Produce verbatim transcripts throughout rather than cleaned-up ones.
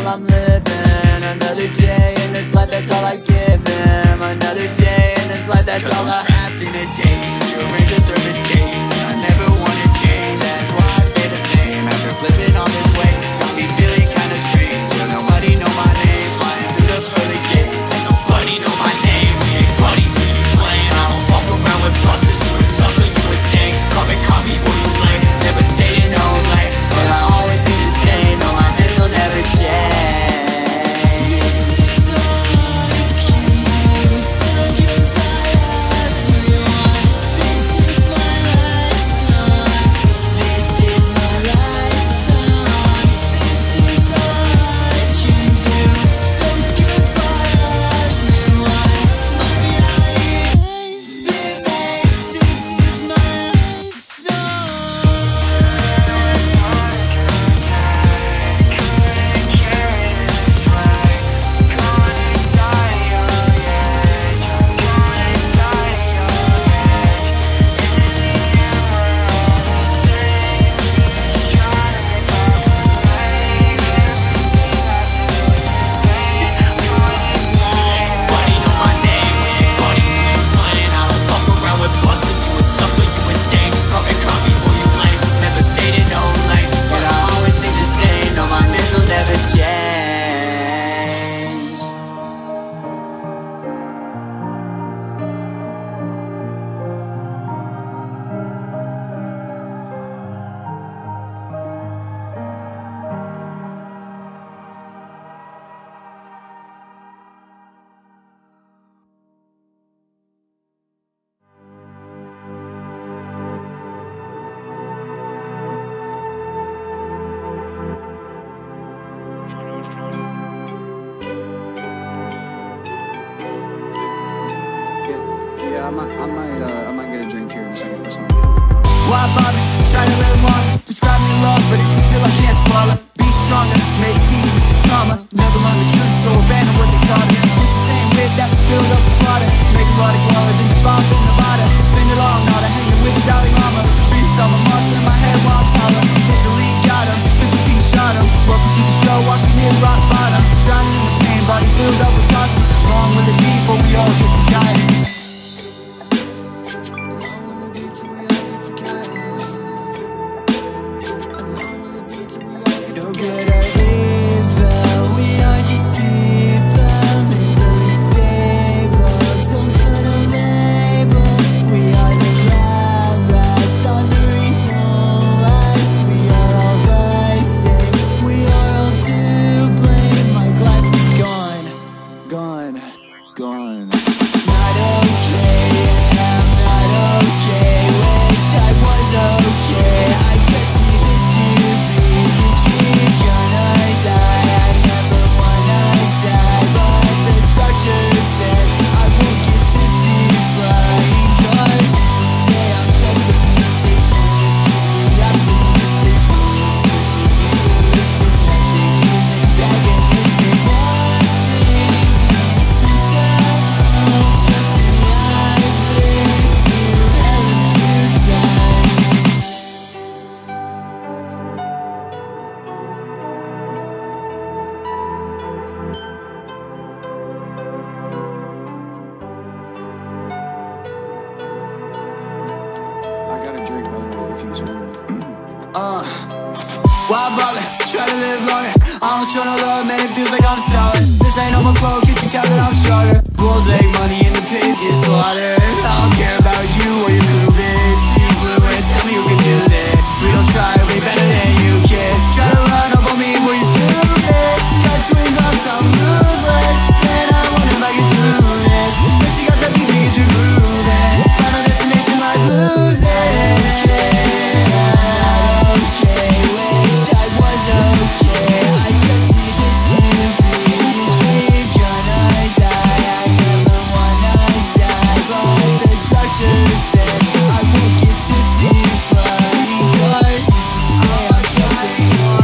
I'm living. Another day in this life, that's all I give him. Another day in this life, that's all I. I'm trapped in a daze, rearrange a serpent's cage, and I never wanna change. That's why I stay the same after flipping all this way. Got me feeling kinda strange, but nobody know my name. Flying through the pearly gates, and nobody know my name. We ain't buddies who you playing. I don't fuck around with busters. You a sucker, you a stank. Come and call me boy, you lame. Never stayed in no lane, but I always be the same. No, my mental never change. Yeah, I might, I might, uh, I might get a drink here in a second or something. Why bother? Try to live longer. Describe me love, but it's a pill I can't swallow. Be stronger, make peace with the trauma. Never learn the truth, so abandon what they taught us. It's the same whip that was filled up with water. Make a lot of guala, then you Bob in Nevada. Spend it all, not a hanging with the Dalai Lama. Beast on my muscle in my head while I'm taller. Hit the lead, got him. This is being shot him. Welcome to the show, watch me hit rock bottom. Drowning in the pain, body filled up with toxins. Long will it be before we all get forgotten? Uh, why bother? Try to live longer. I don't show no love, man, it feels like I'm stalling. This ain't on my flow, can't you tell that I'm stronger? Bulls make money and the pigs get slaughtered. I don't care about you or your movements. The influence, tell me who can do this. We don't try, way better than you can. Try to run up on me, boy, you stupid. Got twin gloves, I'm ruthless. Man, I wonder if I get through this. First you got that beat, get you grooving. Final destination, life losing. Said I won't get to see flying cars. Say I'm guessing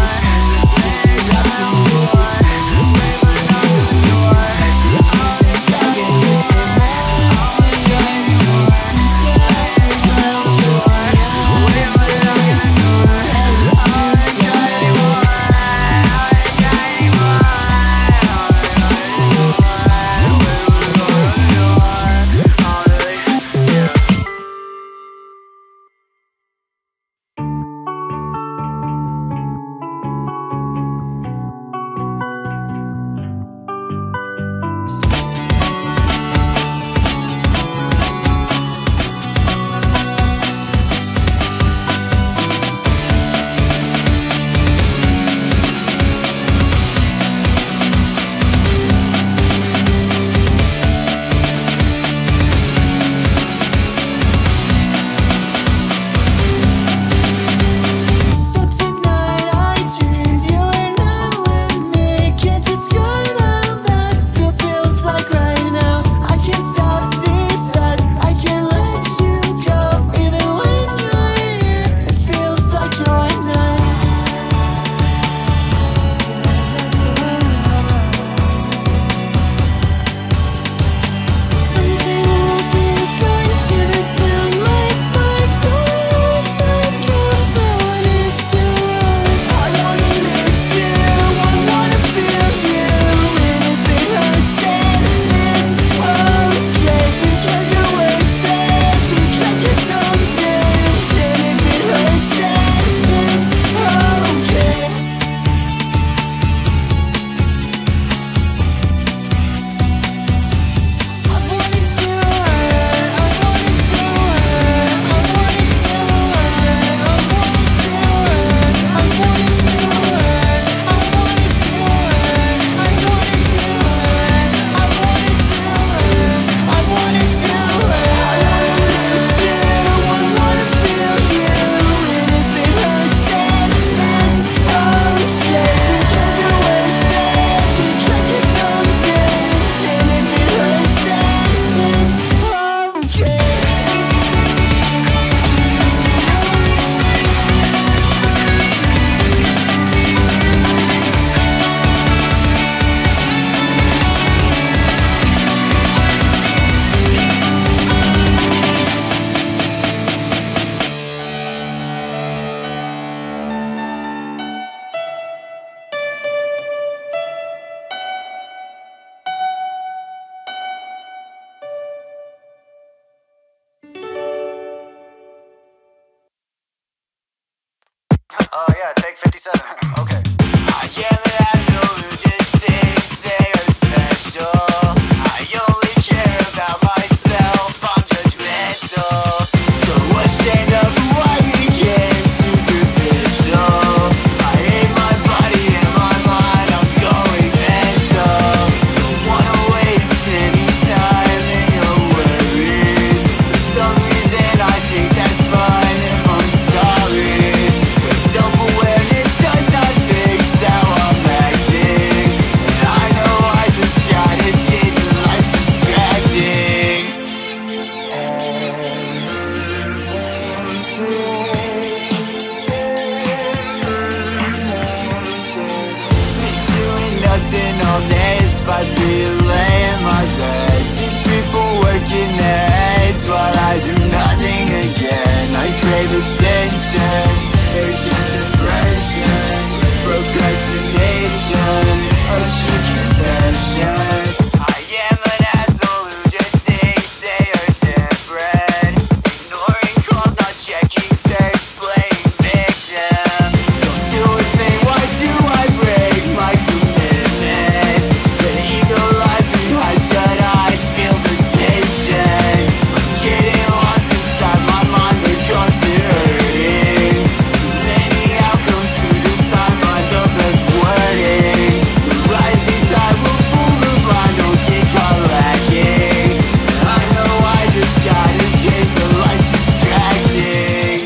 said it. Okay. I am an asshole who just thinks they are special. I only care about myself, I'm judgmental. So ashamed of who I became, superficial. I hate my body and my mind, I'm going mental. Don't wanna waste any time in your worries. For some reason I think that's fine if I'm sorry. But self-awareness does not fix how I'm acting. And I know I just gotta change when life's distracting. Been doing nothing all day despite being laying my bed. See people working their heads while I do nothing again. I crave attention, urgent depression, procrastination, a true confession. I am an asshole who just thinks they are different. Ignoring calls, not checking text, playing victim. Don't do a thing, why do I break my commitments? The ego lies behind shut eyes, feel the tension. I'm getting lost inside my mind, but constant hurting. Too many outcomes, through the time, find the best wording. The rising tide will pull the blind, don't get caught lacking. I know I just gotta change, but life's distracting.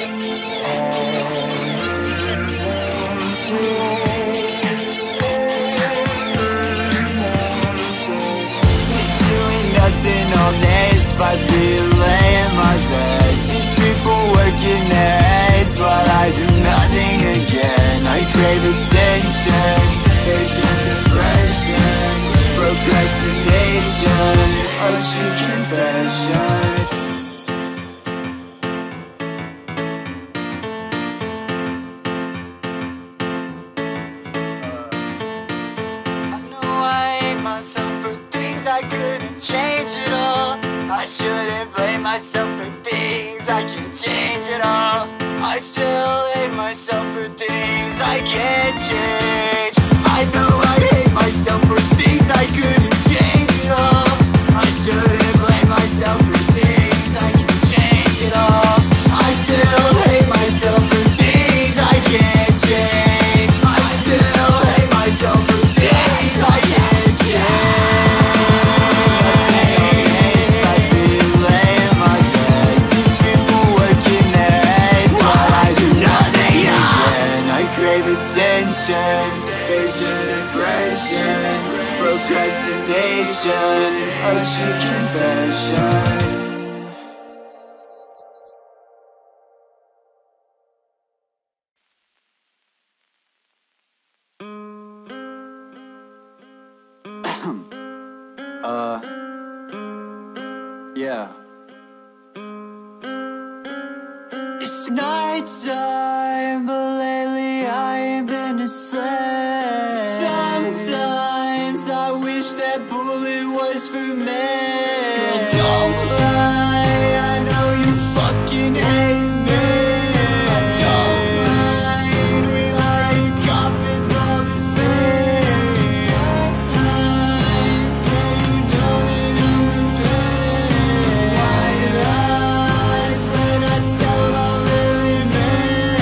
Been doing nothing all day despite being laying my bed. See people working their heads while I do nothing again. I crave attention, urgent depression, procrastination, a true confession. I know I hate myself for things I couldn't change at all. I shouldn't blame myself for things I can't change at all. I still hate myself for things I can't change. I know I hate myself for things I couldn't change at all. I shouldn't blame myself for things I can't change at all. I still hate myself for things I can't change. I still hate myself for things I can't change. Despite being laying my bed, see people working their heads while I do nothing again. I crave attention, urgent depression, procrastination, a true confession. Uh, yeah. It's night time, but lately I ain't been the same. Sometimes I wish that bullet was for me. Girl, don't lie, I know you fucking hate me. I don't mind, we like coffins all the same. Eyes, yeah, you know that I'm the pain. White lies when I tell my really man.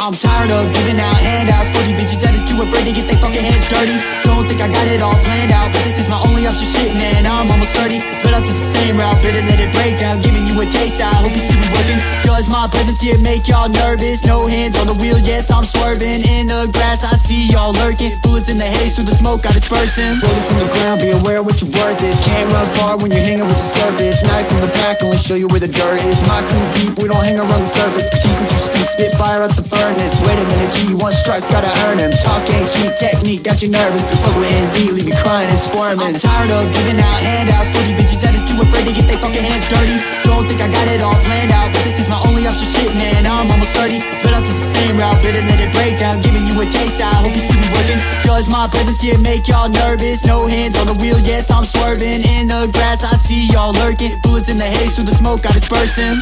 I'm tired of giving out handouts for these bitches that is too afraid to get their fucking hands dirty. Don't think I got it all planned out, but this is my only option. Shit, man, I'm almost thirty, but I took the same route. Better let it break down, giving you a taste. I hope you see me working. Does my presence here make y'all nervous? No hands on the wheel, yes, I'm swerving. In the grass, I see y'all lurking. Bullets in the haze, through the smoke, I disperse them. Bullets in the ground, be aware what your worth is. Can't run far when you're hanging with the surface. Knife from the back, only show you where the dirt is. My crew deep, we don't hang around the surface. Critique what you speak, spit fire at the furnace. Wait a minute, G, one strike's gotta earn him. Talk ain't cheap, technique got you nervous. Fuck with N Z, leave you crying and squirming. I'm tired of giving out handouts for these bitches that is too afraid to get their fucking hands dirty. Don't think I got it all planned out, but this is my only option. Shit, man, I'm almost thirty, but I took the same route. Better let it break down, giving you a taste. I hope you see me working. Does my presence here make y'all nervous? No hands on the wheel, yes, I'm swerving. In the grass, I see y'all lurking. Bullets in the haze, through the smoke, I disperse them.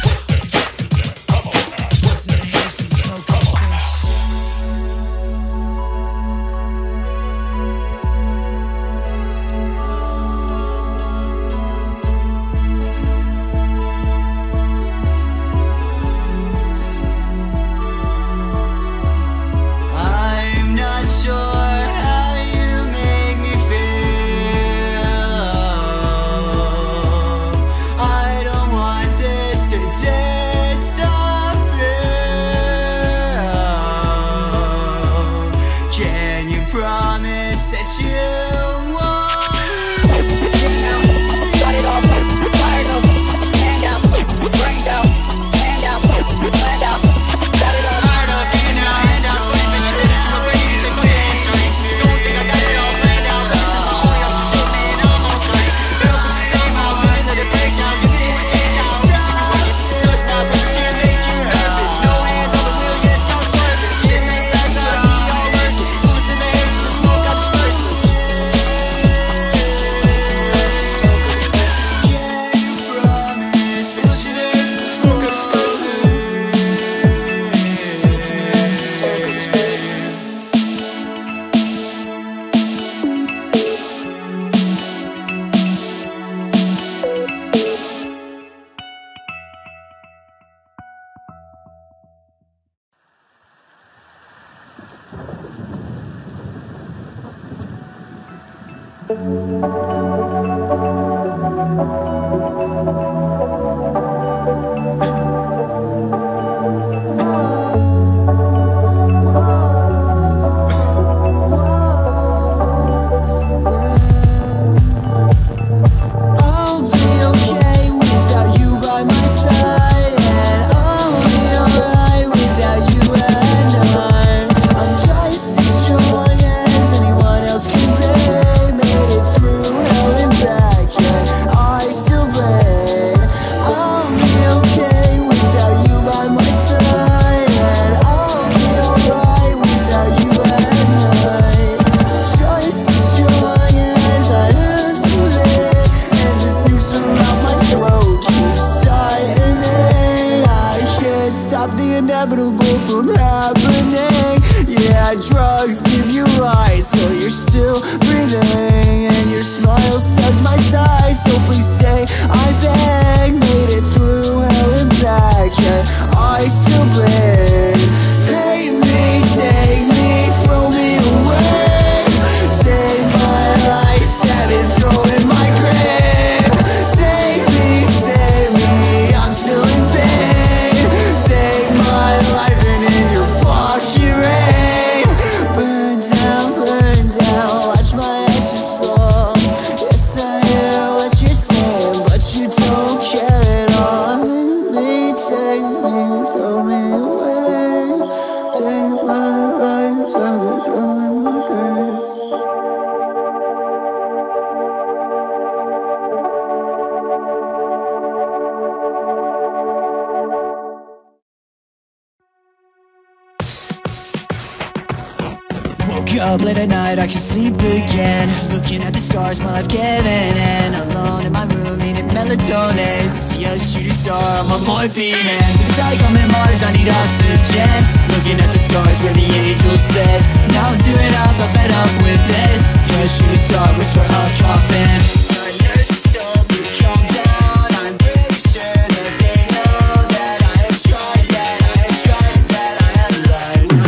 Up late at night, I can sleep again. Looking at the stars, my life given. And alone in my room, needing melatonin. See a shooting star, I'm a morphine man. It's like I'm in Mars, I need oxygen. Looking at the stars where the angels said, now I'm tearing up, I'm fed up with this. See a shooting star, whisper a coffin. The nurses told me calm down. I'm pretty sure that they know that I have tried, that I have tried, that I have lied.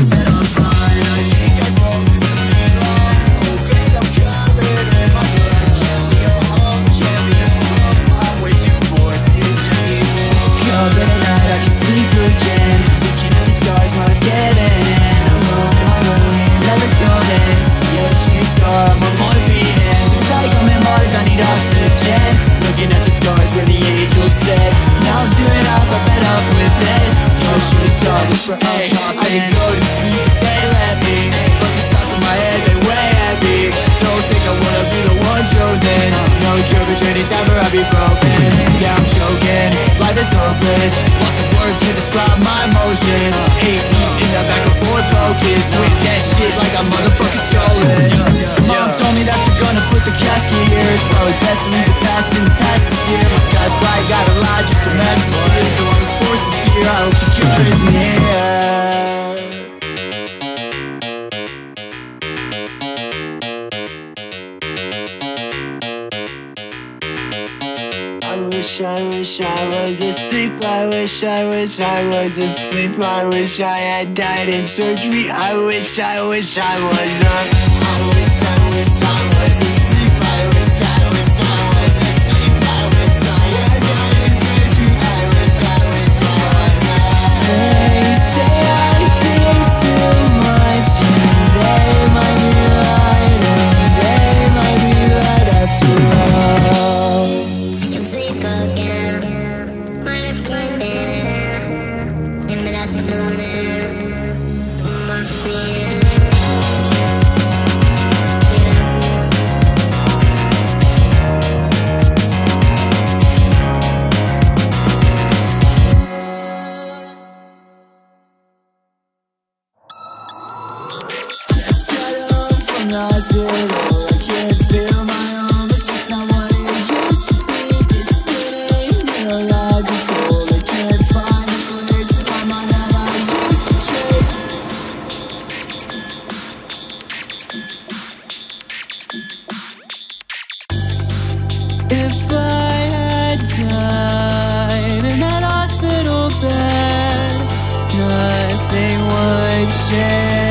hopeless. So I should've started. Hey, I could go to sleep, they let me, but the thoughts in my head, they weigh heavy. Don't think I wanna be the one chosen. No cure for trading time or I'll be broken. Yeah, I'm choking, life is hopeless. Lost of words can describe my emotions. Eight deep in that back and forth focus. With that shit like I'm motherfucking stolen. Mom told me that they're gonna put the casket here. It's probably best to leave the past in the past this year. My sky's bright, gotta lie, just a mess of tears. Though I was forced to fear, I hope the cure is near. I wish, I wish I was asleep. I wish, I wish I was asleep. I wish I had died in surgery. I wish, I wish I was up. I wish, I wish I was asleep. I wish, I wish I was asleep. I wish I had died in surgery. I wish, I wish I was up. They say I think too much, and they might be right, and they might be right after all. Hospital, I can't feel my arm, it's just not what it used to be. This pain ain't neurological, I can't find the place in my mind that I used to chase. If I had died in that hospital bed, nothing would change.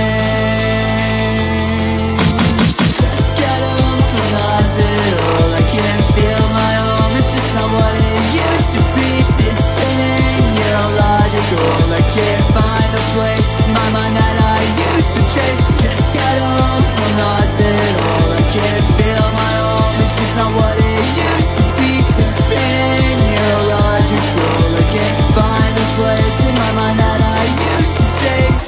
I can't find the place in my mind that I used to chase. Just got home from the hospital, I can't feel my home, it's just not what it used to be. This pain neurological, I can't find the place in my mind that I used to chase.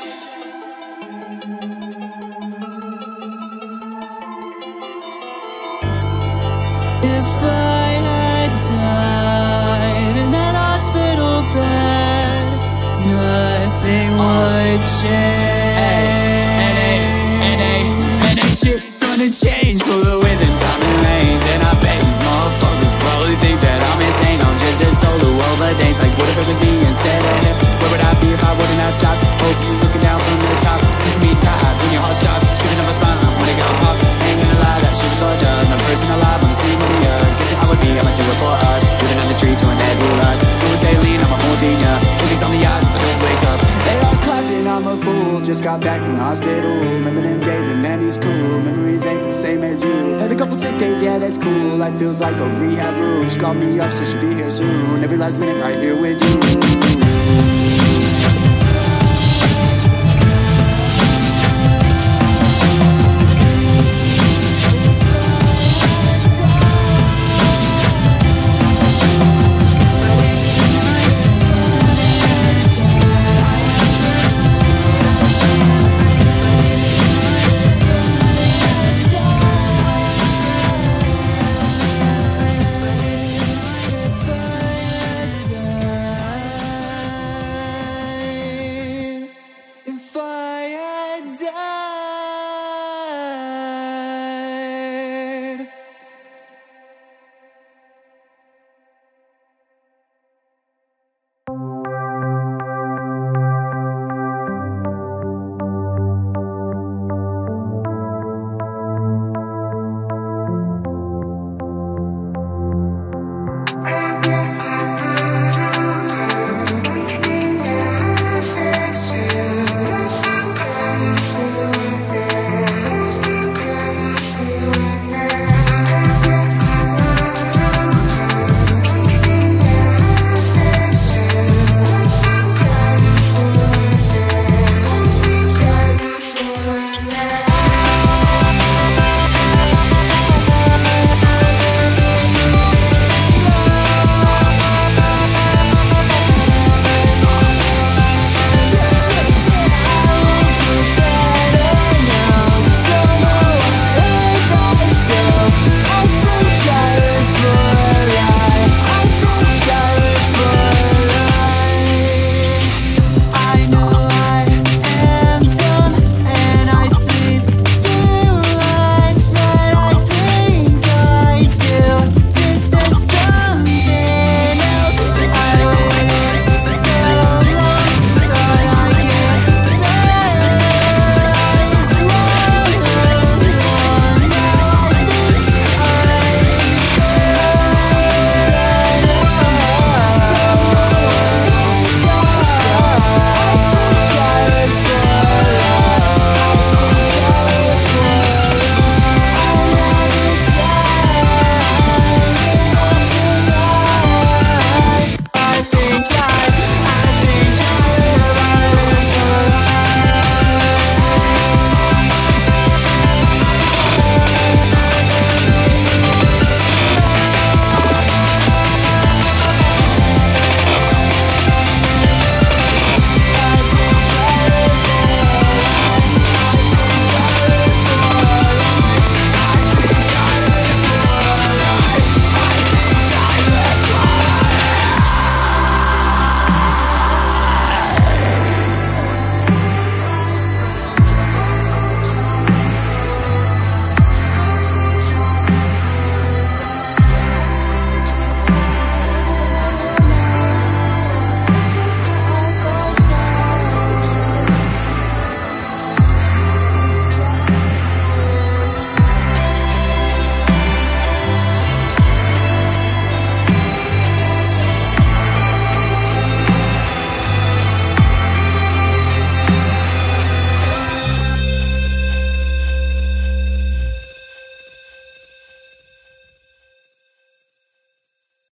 If I had died in that hospital bed, nothing would change. And ain't, and ain't, and ain't shit gonna change. Full of wind and diamond lanes, and I bet these motherfuckers probably think that I'm insane. I'm just a solo overthink. Like what if it was me instead of him? Where would I be if I wouldn't have stopped? Hope you looking down from the top. Kiss me die when your heart stopped. Shivers on my spine when it got pop. Ain't gonna lie, that shit was hard done. I'm a person alive on the scene of the earth. Guessing I would be, I'ma do it for us. Living on the streets doing nebulous. Who was alien, I'm a Mordinia. Movies on the eyes if I don't wake up. They all clapping, I'm a fool. Just got back from the hospital. Remember them days and man, he's cool. Memories ain't the same as you. Had a couple sick days, yeah, that's cool. Life feels like a rehab room. She called me up, so she'll be here soon. Every last minute right here with you.